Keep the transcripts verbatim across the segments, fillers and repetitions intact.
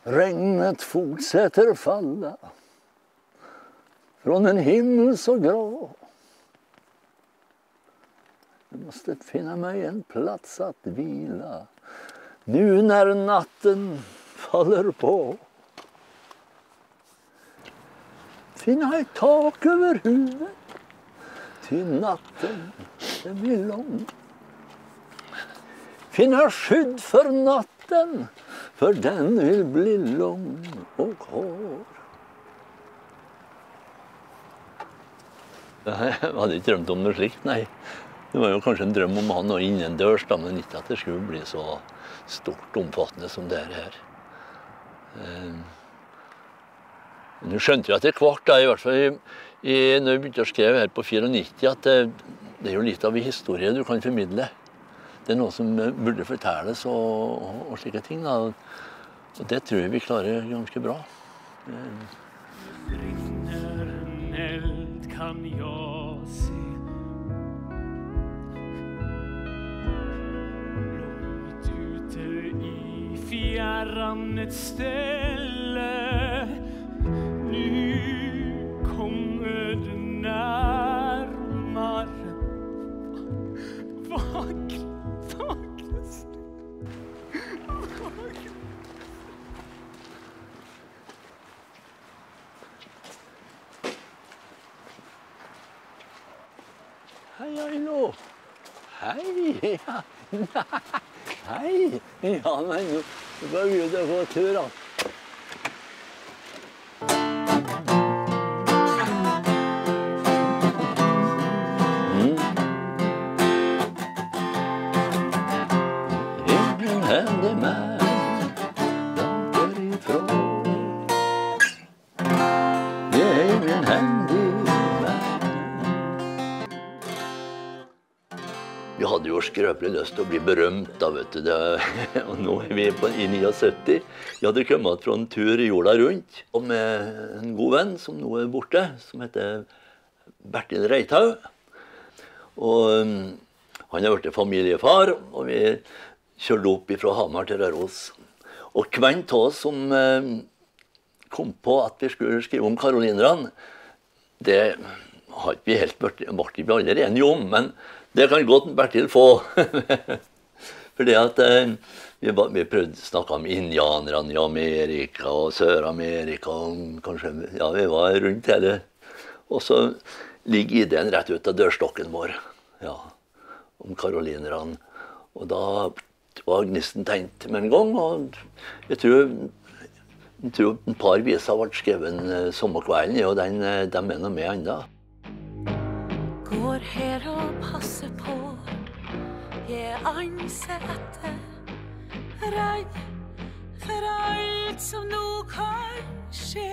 Regnet fortsätter falla från en himmel så grå. Jag måste finna mig en plats att vila nu när natten faller på. Finna ett tak över huvudet till natten den blir lång. Finna skydd för natten, för den vill bli lång och hård. Jag hade inte drömt om något slikt, nej. Det var jo kanskje en drøm om han og innendørs, da, men ikke at det skulle bli så stort omfattende som det er her. Men du skjønte jo etter hvert, da, i hvert fall i, i, når vi begynte å skrive her på nittito, at det, det er jo litt av en historie du kan formidle. Det er noe som burde fortelles og, og, og slike ting, da. Og det tror jeg vi klarer ganske bra. Brinner en eld kan jag se. Långt ute i fjärran ett ställe. Nu kommer du närmare. Vackert, vackert. Vackert. Hei, Ailo. Hei, ja. Hei. Ja, men nå går vi ut og gå tur, da. Ingen hender meg langt ifra. Det er ingen hender. Vi hadde jo skrøpelig lyst til å bli berømt, da, vet du. Det, og nå er vi på, i syttini. Vi hadde kommet fra en tur i jorda rundt, og med en god venn som nå er borte, som heter Bertil Reithaug. Og um, han har vært familiefar, og vi kjørte opp fra Hamar til Røros. Og kvent av oss som um, kom på at vi skulle skrive om karolinerne, det har ikke vi helt vært, vært vi alle enige om, men det kan godt Bertil få. Fordi at eh, vi, vi prøvde å snakke om indianerne i Amerika og Sør-Amerika. Kanskje, ja, vi var rundt hele. Og så ligger ideen rett ut av dørstokken vår. Ja, om karolinerne. Og da var gnisten tenkt med en gang. Og jeg tror, jeg tror en par viser ble skrevet sommerkvelden, og den, de er noe med enda. Går her og passer på. Jeg anser etter regn for alt som nå kan skje.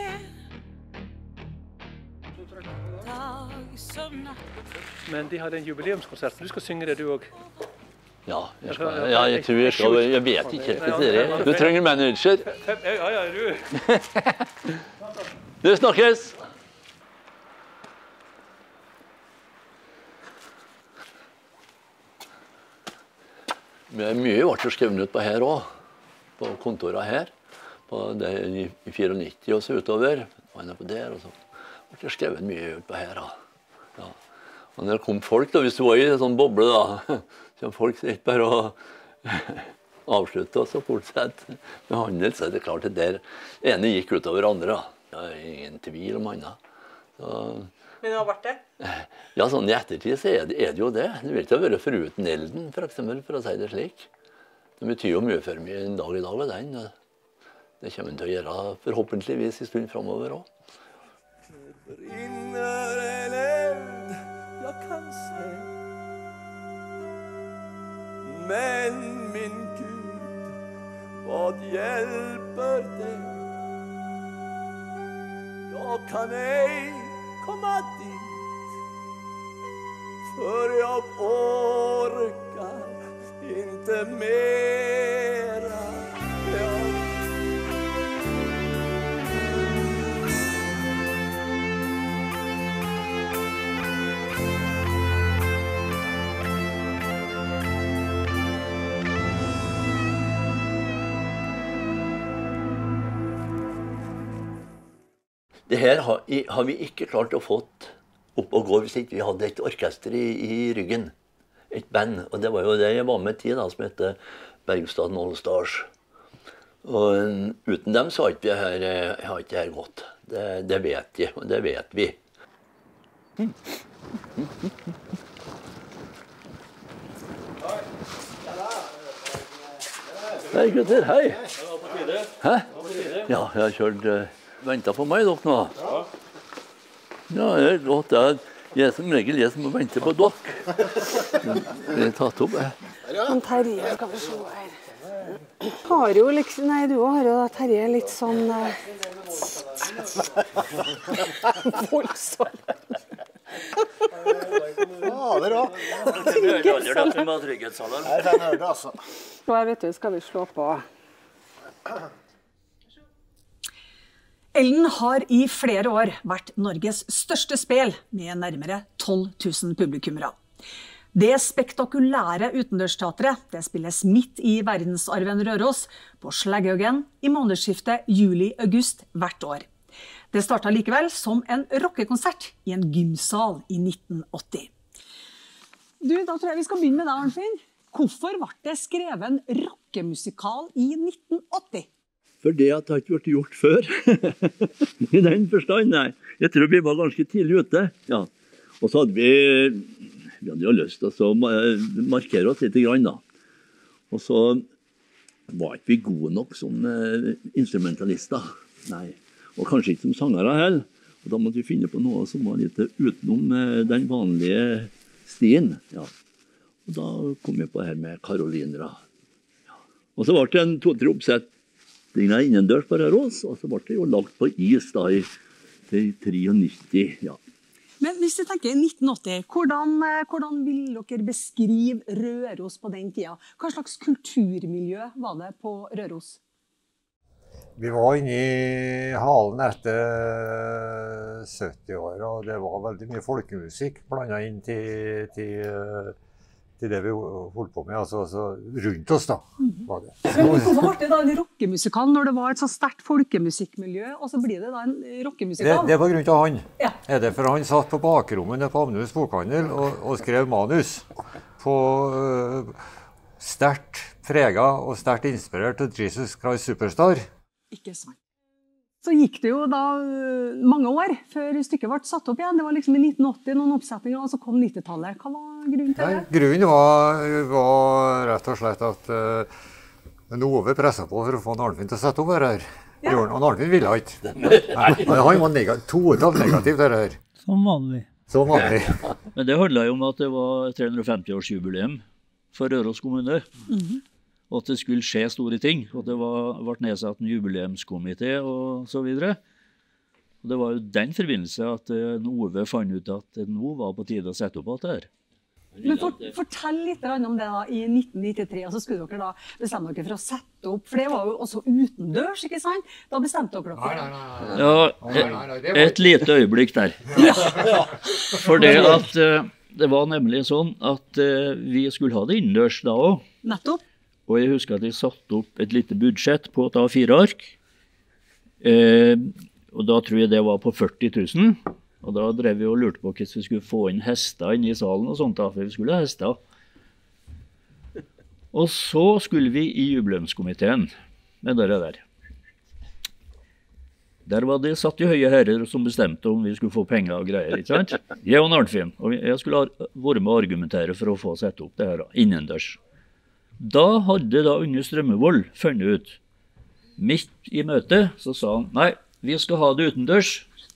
Dag som natt. Men de hadde en jubileumskonsert, så du skal synge det du også. Ja, jeg, skal, ja, jeg tror jeg skal, jeg vet ikke helt det er. Du trenger manager. Ja, ja, du. Du snakkes! Men mye ble skrevet ut på her også, på kontoret her, på det, i nittito og så utover. Han er på der, og så ble det skrevet mye ut på her. Ja. Og når det kom folk, da, hvis du var i en sånn boble, da, så kom folk ikke bare å avslutte og så fortsette med handel, så er det klart at der ene gikk utover andre. Det er ingen tvil om annet. Så, men det har vært det? Ja, sånn i ettertid så er det, er det jo det. Det vil ikke være foruten elden, for eksempel, for å si det slik. Det betyr jo mye for meg en dag i dag av den. Det kommer den til å gjøre forhåpentligvis en stund fremover også. Det brinner en eld, jeg kan se. Men min Gud, vad hjälper det? Jag kan ej komma dit, för jag orkar inte mera. Jag... Det her har, i, har vi ikke klart å fått opp og gå hvis ikke vi hadde et orkester i, i ryggen. Et band. Og det var jo det jeg var med i, da, som heter Bergstaden All Stars. Og um, uten dem så har ikke det her, har ikke det her gått. Det, det vet jeg, og det vet vi. Mm. Hei gutter, hei. Det var på tide. Hæ? Det var på tide. Ja, jeg har kjørt, uh, ventet på meg dere nå. Ja. Ja, det er godt. Jeg er som regel jeg som må vente på dere. Det er tatt opp, jeg. Men Terje, kan vi se her. Har jo liksom, nei, du har jo da, Terje, litt sånn... Uh, voldsom. Ja, det er bra. Trygghetsalarm. Nei, den er det, altså. Så jeg vet du, skal vi slå på. Ellen har i flere år vært Norges største spel med nærmere tolv tusen publikummere. Det spektakulære utendørsteatret det spilles midt i verdensarven Røros på Sleggehaugen i månedsskiftet juli-august hvert år. Det startet likevel som en rockekonsert i en gymsal i nitten åtti. Du, da tror jeg vi skal begynne med deg, Arnfinn. Hvorfor ble det skrevet en rockemusikal i nitten åtti? For det at det ikke ble gjort før. I den forstand, nei. Jeg tror vi var ganske tidlig ute. Ja. Og så hadde vi, vi hadde jo lyst til å markere oss litt grann, da. Og så var ikke vi gode nok som instrumentalister. Nei. Og kanskje ikke som sangere heller. Og da måtte vi finne på noe som var litt utenom den vanlige stien. Ja. Og da kom jeg på det her med karolinere. Ja. Og så ble det en to-tre oppsetninger innendørs på Røros, og så ble det jo lagt på is da i nittitre. Ja. Men hvis du tenker nitten åtti, hvordan, hvordan vil dere beskrive Røros på den tida? Hva slags kulturmiljø var det på Røros? Vi var inne i halen etter sytti-åra, og det var veldig mye folkemusikk blandet inn til, til, til det vi holdt på med, altså, altså rundt oss da, var det. Men hvorfor ble det da en rockemusikal når det var et så sterkt folkemusikkmiljø, og så blir det da en rockemusikal? Det, det er på grunn av han. Ja. Er det for han satt på bakrommet på Amnus bokhandel og, og skrev manus på uh, sterkt preget og sterkt inspirert av Jesus Christ Superstar. Ikke sant. Så gikk det jo da mange år før stykket ble satt opp igjen. Det var liksom i nitten åtti noen oppsetninger, og så kom nittitallet. Hva var grunnen til det? Nei, grunnen var, var rett og slett at uh, Ove presset på for å få Arnfinn til å sette opp det her. Ja. Og Arnfinn ville ikke. Nei, han var negativ, totalt negativ til det her. Som vanlig. Som vanlig. Men det handlet jo om at det var tre hundre femti års jubileum for Røros kommune. Mm-hmm. Og at det skulle skje store ting, og det var, ble nedsatt en jubileumskomité og så videre. Og det var jo den forbindelse at Ove fant ut at det nå var på tide å sette opp alt det her. Men for, fortell litt om det da, i nitten nittitre, og så skulle dere da bestemme dere for å sette opp, for det var jo også utendørs, ikke sant? Da bestemte dere dere. Nei, nei, nei. Ja, et, et lite øyeblikk der. Ja. For det at det var nemlig sånn at vi skulle ha det innendørs da også. Nettopp. Og jeg husker at jeg satte opp et lite budsjett på et A fire ark. Eh, og da tror jeg det var på førti tusen. Og da drev vi og lurte på hvordan vi skulle få inn hester inn i salen og sånt da, for vi skulle ha hester. Og så skulle vi i jubileumskomiteen med det der. Der var det satt i høye herrer som bestemte om vi skulle få penger og greier, ikke sant? Jeg og Arnfinn, og jeg skulle være med å argumentere for å få sette opp det her da, innendørs. Da hadde da Unge Strømmevold funnet ut, midt i møtet, så sa han, nei, vi skal ha det utendørs.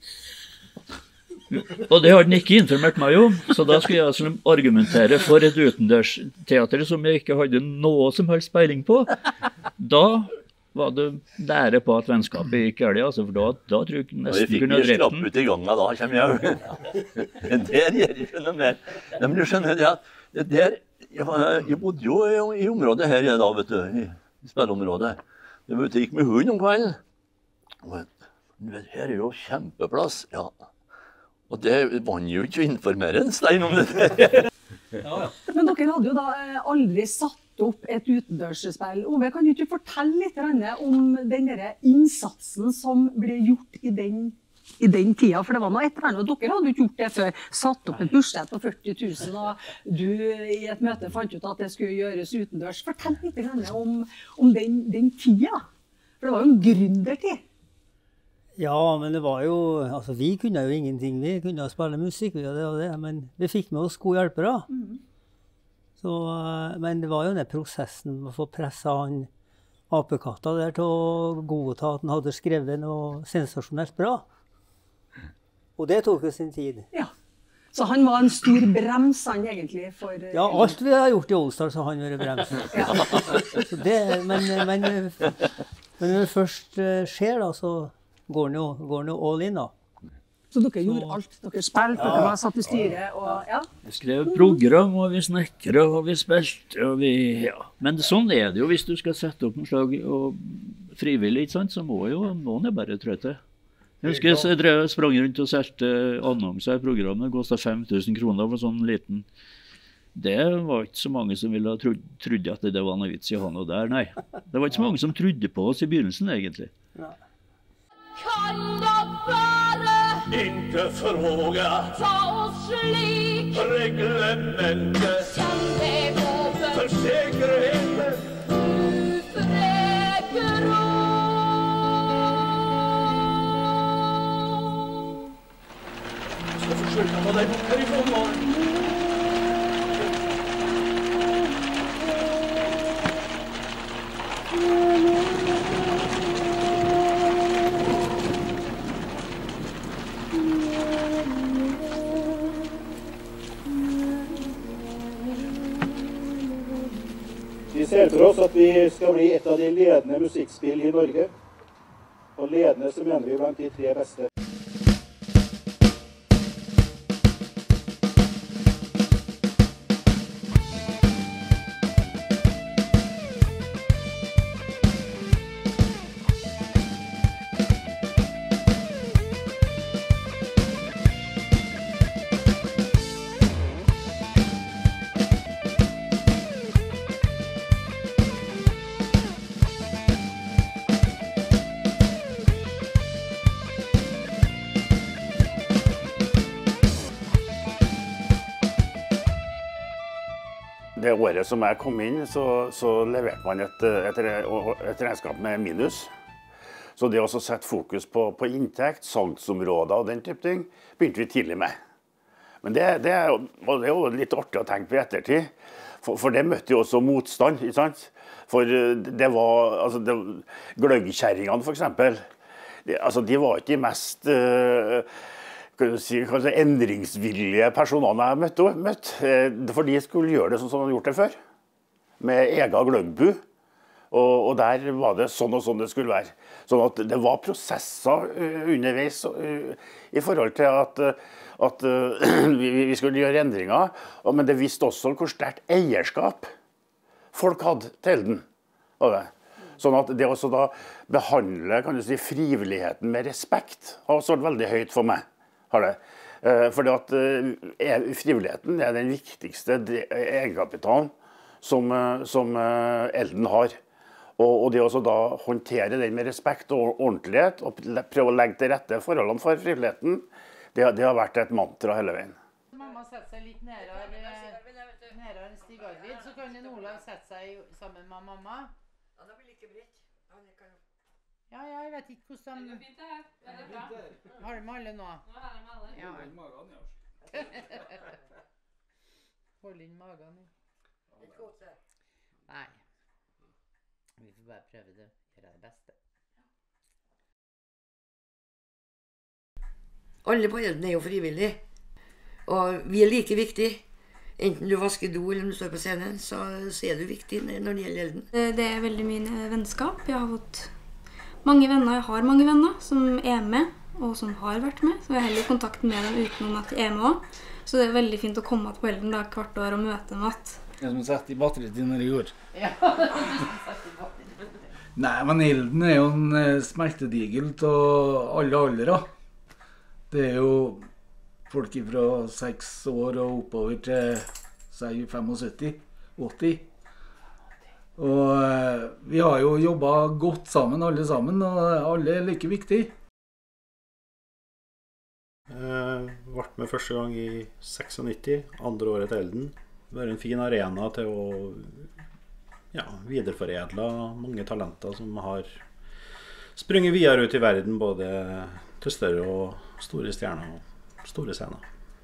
Og det hadde han ikke informert meg om, så da skulle jeg altså argumentere for et utendørsteater som jeg ikke hadde noe som helst peiling på. Da var det lære på at vennskapet gikk gærlig, altså, for da, da tror jeg nesten kunne drept den. Vi fikk skrapp ut i gangen, da kommer jeg. Det der gjør jeg skjønner mer. Men du skjønner det at det der, jeg, jeg bodde jo i, i området her da, vet du, i, i spilleområdet. Jeg var ute og gikk med hund om kvelden. Og vet, her er jo kjempeplass, ja. Og det var jo ikke å informere en stein om det der. Ja, ja. Men dere hadde jo da aldri satt opp et utendørsspill. Ove, kan du ikke fortelle litt om den der innsatsen som ble gjort i den i den tida, for det var noe et eller annet, dere hadde jo ikke gjort det før, satt opp et budsjett på førti tusen, og du i et møte fant ut at det skulle gjøres utendørs. Fortell litt om, om den, den tida, for det var jo en gründertid. Ja, men det var jo, altså vi kunne jo ingenting, vi kunne jo spille musikk, vi og det og det, men vi fikk med oss gode hjelpere. Mm. Så, men det var jo den prosessen med å få presset han apekatta der til å godta at han hadde skrevet noe sensasjonelt bra. Og det tok jo sin tid. Ja, så han var en stor brems han egentlig for... Ja, alt vi har gjort i Allstar så har han vært brems. Ja. Så det, men, men, men når det først skjer da, så går han jo, går han jo all in da. Så dere gjorde så, alt, dere spilte, ja. Dere var satt i styret, og ja. Vi skrev program, og vi snekret, og vi spilte, og vi, ja. Men sånn er det jo, hvis du skal sette opp en slag og frivillig, ikke sant, så må jo noen er bare trøtte. Jeg husker jeg drev, sprang rundt og serte annonser i programmet, det kostet fem tusen kroner for sånn liten. Det var ikke så mange som ville ha trodd, trodde at det var noe vits i å ha noe der, nei. Det var ikke så mange som trodde på oss i begynnelsen, egentlig. Kan da bare inte fråga ta oss slik reglemente Kjenn deg over för säkerheten ufreker ska försöka ta dig bort härifrån var. Vi ser for oss at vi skal bli et av de ledende musikkspill i Norge. Og ledende så mener vi blant de tre beste. Det året som jeg kom inn, så, så leverte man et, et, et regnskap med minus. Så det å sette fokus på, på inntekt, salgsområder og den type ting, begynte vi tidlig med. Men det, det, er, det er jo litt artig å tenke på i ettertid, for, for det møtte jo også motstand, ikke sant? For det var, altså, gløggkjerringene for eksempel, de, altså, de var ikke de mest... Uh, kan du si, kanskje endringsvillige personene jeg møtte, møtt. For de skulle gjøre det sånn som de hadde gjort det før. Med egen gløggbu. Og, og der var det sånn og sånn det skulle være. Sånn at det var prosesser uh, underveis uh, i forhold til at, uh, at uh, vi, vi skulle gjøre endringer. Og, men det visste også hvor sterkt eierskap folk hadde til den. Sånn at det også da behandle, kan du si, frivilligheten med respekt har også vært veldig høyt for meg. Har det. Fordi at frivilligheten er den viktigste egenkapitalen som, som Elden har. Og, og det å da håndtere den med respekt og ordentlighet, og prøve å legge til rette forholdene for frivilligheten, det, det har vært et mantra hele veien. Mamma setter seg litt nærere, nærere Stig Arvid, så kan en Olav sette seg sammen med mamma. Ja, det blir like bredt. Ja, ja, jeg vet ikke hvordan de... Det er fint det her. Det er bra. Har de alle nå? Nå har de alle. Ja. Hold inn magen, ja. Hold inn magen, ja. Ikke godt det. Nei. Vi får bare prøve det. Gjøre det beste. Alle på Elden er jo frivillige. Og vi er like viktige. Enten du vasker do eller om du står på scenen, så, så er du viktig når det gjelder Elden. Det er veldig mye vennskap. Jeg har fått mange venner. Jeg har mange venner som er med, og som har vært med. Så jeg har heller kontakt med dem utenom at de er med også. Så det er veldig fint å komme til på Elden da, hvert år og møte dem igjen. Det er som å sette i batteriet din når det går. Ja, det er som å sette i batteriet. Nei, men Elden er jo en smeltedigel til alle aldre. Det er jo folk fra seks år og oppover til syttifem, åtti. Og vi har jo jobbet godt sammen alle sammen, og alle er like viktige. Eh, ble med første gang i nittiseks, andre året til Elden. Det var en fin arena til å ja, videreforedle mange talenter som har sprunget videre ut i verden, både til større og store stjerner og store scener.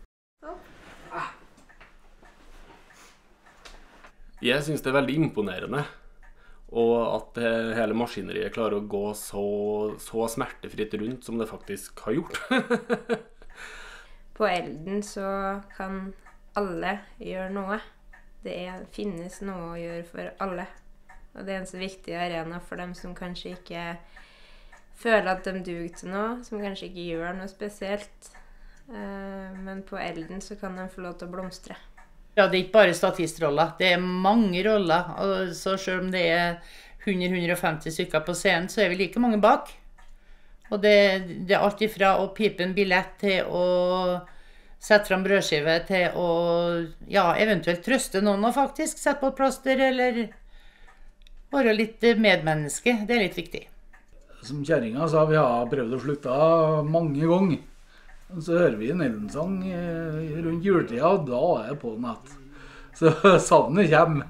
Jeg synes det er veldig imponerende, og at hele maskineriet klarer å gå så, så smertefritt rundt som det faktisk har gjort. På Elden så kan alle gjøre noe. Det er, finnes noe å gjøre for alle. Og det er en så viktig arena for dem som kanskje ikke føler at de duger til noe, som kanskje ikke gjør noe spesielt. Men på Elden så kan de få lov til å blomstre. Ja, det er ikke bare statistroller, det er mange roller, og så selv om det er hundre til hundre og femti stykker på scenen, så er vi like mange bak. Og det, det er alt ifra å pipe en billett til å sette fram brødskive til å, ja, eventuelt trøste noen og faktisk sette på et plaster, eller være litt medmenneske, det er litt viktig. Som kjæringa sa, vi har prøvd å slutte mange ganger. Så hører vi en Elden-sang rundt juletida, og da er jeg på natt. Så savnet kommer.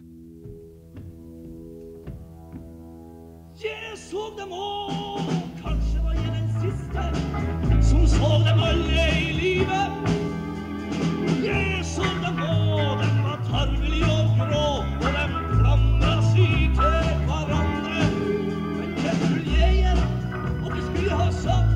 Jeg så dem også, kanskje var jeg den siste som så dem alle i livet. Jeg så dem også, dem var tarvelige og grå, og dem klamret seg til hverandre. Men det skulle jeg gjøre, og det skulle jeg ha sagt.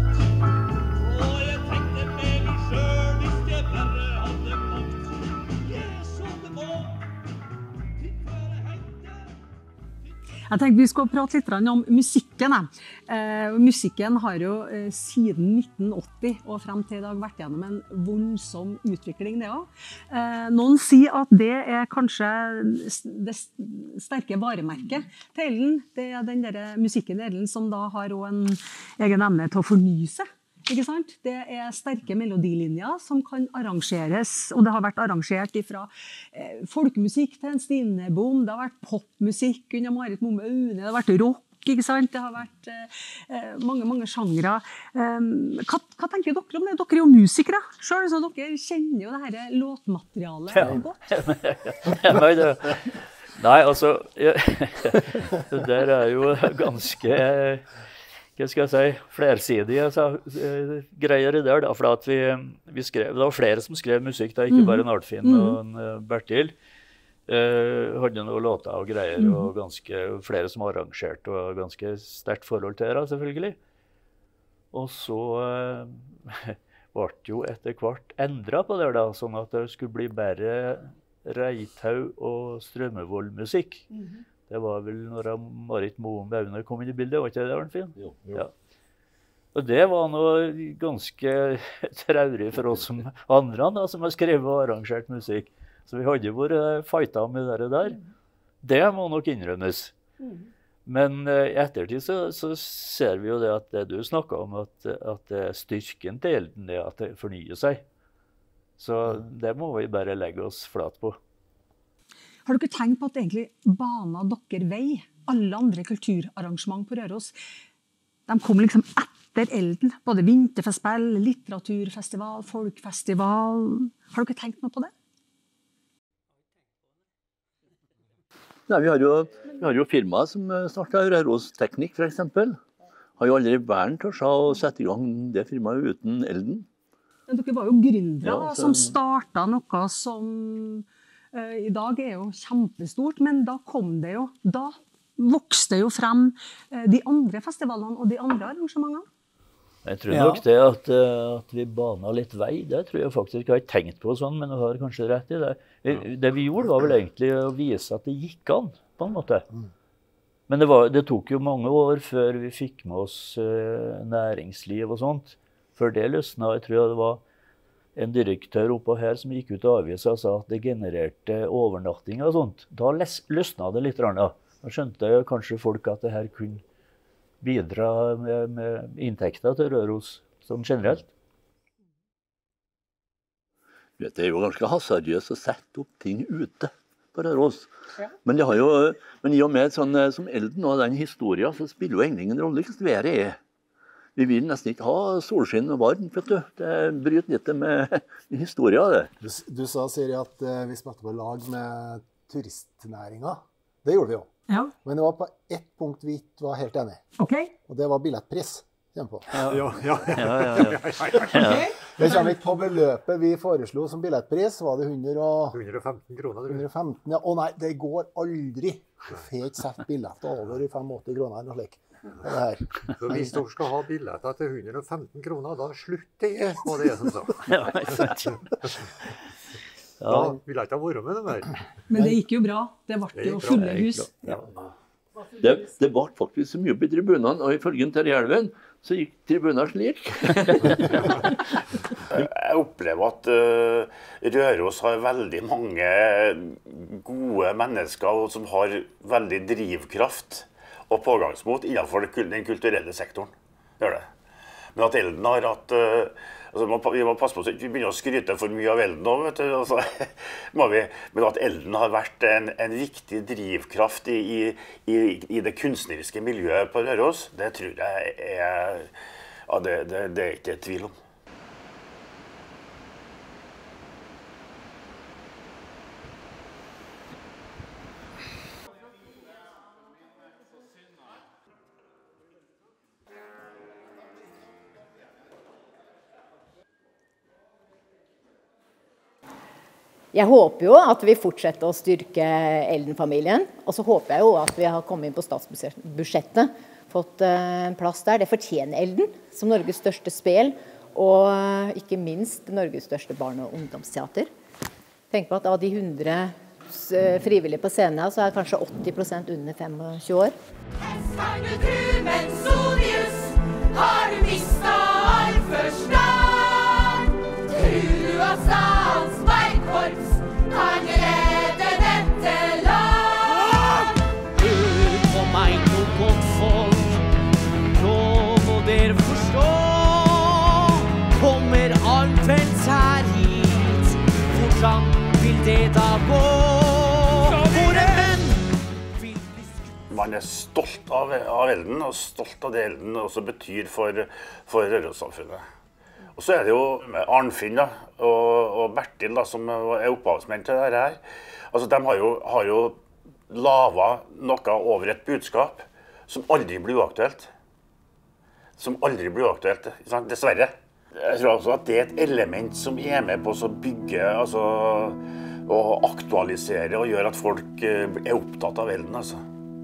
Jeg tenkte vi skulle prate litt om musikken. Eh, musikken har jo eh, siden nitten åtti og frem til i dag vært gjennom en voldsom utvikling det også. Eh, noen sier at det er kanskje det sterke varemerket til Elden. Det er den der musikken i Elden som da har også en egen evne til å fornye seg. Ikke sant? Det er sterke melodilinjer som kan arrangeres, og det har vært arrangert fra eh, folkemusikk til en Stinebom, det har vært popmusikk under Marit Momme Aune, det har vært rock, ikke sant? Det har vært eh, mange, mange sjangre. Um, hva, hva tenker dere om det? Dere er jo musikere selv, så dere kjenner jo det her låtmaterialet ja. godt. Nei, det, nei, altså, det der er jo ganske... Hva skal jeg si, flersidige altså, greier i der, da, for at vi, vi skrev, det var flere som skrev musikk, da, ikke bare en Artfinn mm. og en uh, Bertil. Uh, hadde noen låter og greier, mm. og ganske, flere som arrangerte, og ganske sterkt forhold til det, selvfølgelig. Og så uh, ble det jo etter hvert endret på det, da, sånn at det skulle bli bare Reithaug og Strømmevold-musikk. Mm. Det var vel når Marit Momme Aune kom inn i bildet, var ikke det, Arnfinn? Jo, jo. Ja. Og det var noe ganske traurig for oss som andre, da, som har skrevet og arrangert musikk. Så vi hadde vært fightet med det der. Det må nok innrømmes. Mm. Men i ettertid så, så ser vi jo det at det du snakket om, at, at styrken til Elden er at det fornyer seg. Så det må vi bare legge oss flat på. Har dere tenkt på at egentlig baner dere vei, alle andre kulturarrangement på Røros, de kom liksom etter Elden, både vinterfestspill, litteraturfestival, folkfestival. Har dere tenkt noe på det? Nei, vi har jo, vi har jo firmaer som startet Røros Teknikk, for eksempel. Har jo aldri vært til å sette i gang det firmaet uten Elden. Men dere var jo gründere ja, så... som startet noe som... I dag er jo kjempestort, men da kom det jo, da vokste jo frem de andre festivalene og de andre arrangementene. Jeg tror nok det at, at vi banet litt vei, det tror jeg faktisk jeg har ikke tenkt på sånn, men du har kanskje rett i det. Det vi gjorde var vel egentlig å vise at det gikk an, på en måte. Men det, var, det tok jo mange år før vi fikk med oss næringsliv og sånt. Før det løsnet, jeg tror det var en direktør oppe her som gikk ut av avisa og sa at det genererte overnatting og sånt. Da løsnet det litt. Da skjønte kanskje folk at det her kunne bidra med, med inntekter til Røros sånn generelt. Det er jo ganske hasardiøst å sette opp ting ute på Røros. Ja. Men, det har jo, men i og med sånn, som Elden og den historien, så spiller jo egentlig ingen rolle hvordan været er. Vi vil nesten ikke ha solskinn og varmt, vet du. Det bryter litt med historien, det. Du, du sa, Siri, at uh, vi spilte på lag med turistnæringa. Det gjorde vi jo. Ja. Men det var på ett punkt vi var helt enige. Ok. Og det var billettpris. På. Ja, ja, ja. ja, ja, ja. Okay. Det kommer ikke på beløpet vi foreslo som billettpris. Var det hundre og... hundre og femten kroner? hundre og femten, ja. Å nei, det går aldri. Du får ikke sett billetter over i åttifem kroner eller noe slik. Det her. Så hvis dere skal ha billetter til hundre og femten kroner, da slutter jeg, var det jeg som sa. Ja, ikke sant. Da vil jeg ikke ha vært med det mer. Men det gikk jo bra. Det ble jo fulle hus. Ja. Det, det ble faktisk så mye på tribunene, og ifølge Terje Elven så gikk tribunen slik. Jeg opplever at uh, Røros har veldig mange gode mennesker som har veldig drivkraft og pågangsmot innenfor den kulturelle sektoren. Gjør det. Men at Elden har hatt uh, altså, vi må passe på at vi ikke begynner å skryte for mye av Elden nå, vet du. Altså, må vi, men at Elden har vært en, en viktig drivkraft i, i, i det kunstneriske miljøet på Røros, det tror jeg er, ja, det, det, det er ikke tvil om. Jeg håper jo at vi fortsetter å styrke Elden-familien, og så håper jeg jo at vi har kommet inn på statsbudsjettet, fått en plass der. Det fortjener Elden, som Norges største spel, og ikke minst Norges største barne- og ungdomsteater. Tenk på at av de hundre frivillige på scenen, så er kanskje åtti prosent under femogtjue år. Har du mistet all forstand? Tror du at stans veikkorps kan redde dette land? Hør på meg nå, godt folk, nå må dere forstå. Kommer Arnfeldt her hit, hvordan vil det da gå? Våre menn vil bli skutt. Man er stolt av, av Elden, og stolt av det Elden også betyr for, for Røros-samfunnet. Og så er det jo med Arnfinn da, og, og Bertil da, som er opphavsmenn til dette her. Altså, de har jo, har jo lavet noe over et budskap som aldri blir uaktuelt. Som aldri blir uaktuelt, dessverre. Jeg tror også at det er et element som er med på å bygge, altså, og aktualisere og gjøre at folk er opptatt av Elden, altså.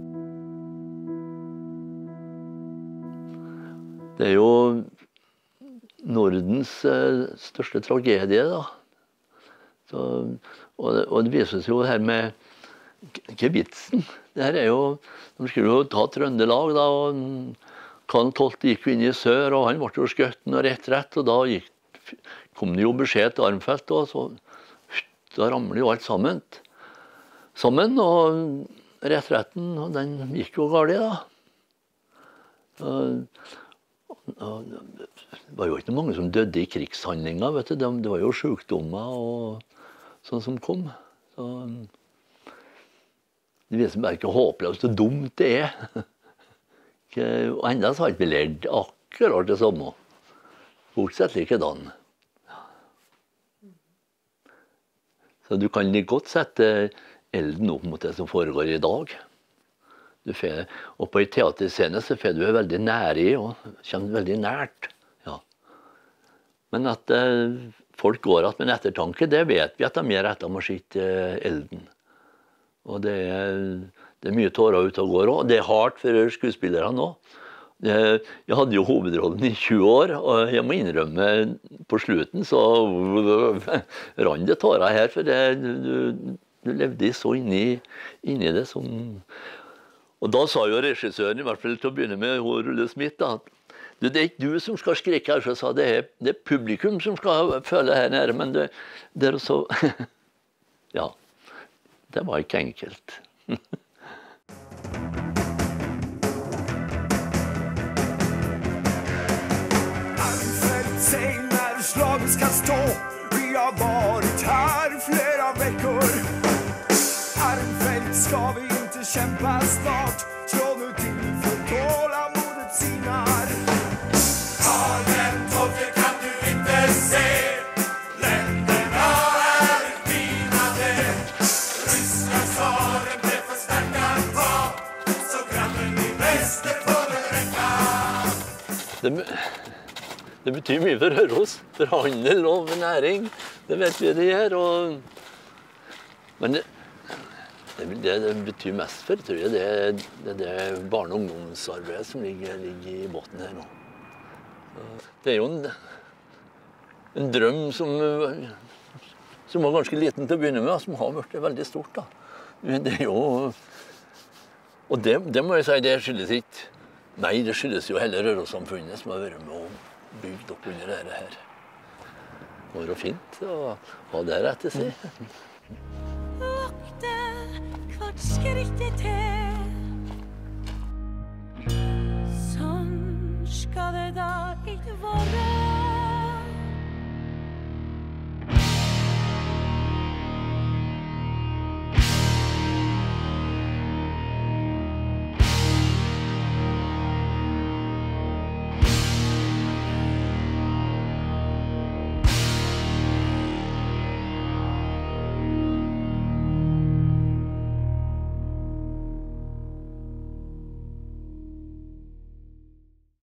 Det er jo Nordens eh, største tragedie, da. Så, og, det, og det viser seg jo her med gebitsen. Det her er jo, de skulle jo ta Trøndelag, da, og Karl tolvte gikk jo inn i sør, og han ble jo skjøtten og rett rett, og da gikk, kom det jo beskjed til Arnfeldt, og så da ramler jo alt sammen. Sammen, og rettretten, og den gikk jo galt, da. Og, det var jo ikke mange som døde i krigshandlinger, vet du. Det, det var jo sykdommer og sånn som kom. Så, det viser bare ikke håpløst og dumt det er. Og enda så har ikke vi lært akkurat det samme. Fortsatt likedan. Så du kan godt sette Elden opp mot det som foregår i dag. Du får, og på en teaterscene så får du det veldig nære i, og kommer veldig nært. Ja. Men at eh, folk går att med en ettertanke, det vet vi at de gjør etter å ha sett eh, Elden. Og det er, det er mye tårer ute og går også. Det er hardt for skuespillerne også. Jeg hadde jo hovedrollen i tjue år, og jeg må innrømme på slutten så rann det tårer her, for det, du, du levde så inni, inni det som... Og da sa jo regissøren, i hvert fall til å begynne med Rulle Smith, da, at det er ikke du som skal skrike her, så sa det er, det er publikum som skal føle her nede, men det, det er så... Ja, det var ikke enkelt. Arnfeldt, säg när slaget ska stå. Vi har varit här flera veckor. Arnfeldt, ska vi inte kämpa snart? Slå nu till för tålamodet sinar. Det, det betyr mye for Røros, for handel og for næring. Det vet vi det gjør. Og, men det, det det betyr mest for, tror jeg, det er det, det barne- og ungdomsarbeidet som ligger, ligger i båten her nå. Det er jo en, en drøm som, som var ganske liten til å begynne med, som har vært veldig stort. Da. Det er jo, og det, det må jeg si, det skyldes ikke. Nei, det skyldes jo hele Røros-samfunnet som har vært med å bygge opp under dette her. Det var jo fint å ha det rett til seg. Vokte hvert skrittet til. Sånn skal det da ikke være.